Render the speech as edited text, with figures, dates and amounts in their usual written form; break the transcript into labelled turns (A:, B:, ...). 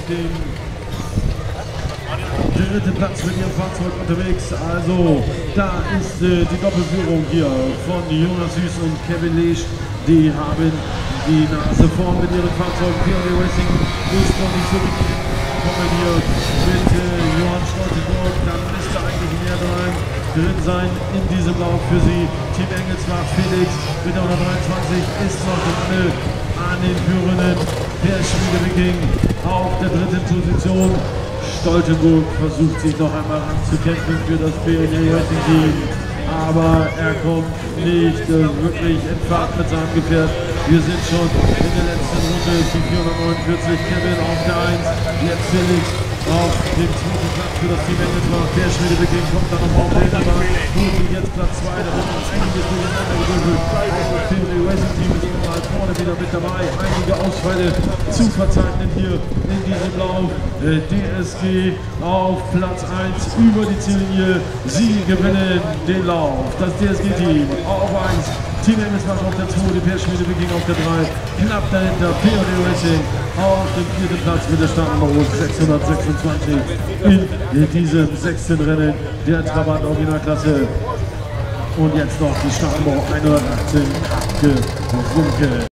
A: dem dritten Platz mit ihrem Fahrzeug unterwegs. Also da ist die Doppelführung hier von Jonas Süß und Kevin Lesch. Die haben die Nase vorn mit ihren Fahrzeugen. POD Racing ist noch nicht so richtig gekommen hier mit Johann Stoltenburg. Dann müsste eigentlich mehr drin sein in diesem Lauf für sie. Team Engelsbach Felix mit der 123 ist noch dran an den Führenden. Der Schmiedewiking auf der dritten Position. Stoltenburg versucht sich noch einmal anzukämpfen für das POD Racing Team, aber er kommt nicht wirklich in Fahrt mit seinem Gefährt. Wir sind schon in der letzten Runde, die 449, Kevin auf der 1, jetzt Felix auf dem zweiten Platz für das Team Engelsbach. Der Schmiedewiking kommt dann noch auf den Hintermann, und jetzt Platz 2, da wird noch einiges durcheinander gewürfelt. Das POD Racing Team ist mal vorne wieder mit dabei, einige Ausfälle zu verzeichnen hier in diesem Lauf. DSG auf Platz 1 über die Ziellinie, sie gewinnen den Lauf. Das DSG-Team auf 1, Team Engelsbach auf der 2, die Per Schmiedewiking auf der 3, knapp dahinter POD Racing auf dem 4. Platz mit der Startnummer 626 in diesem 6. Rennen der Trabant Originalklasse. Und jetzt noch die Startnummer 118 abgewunken.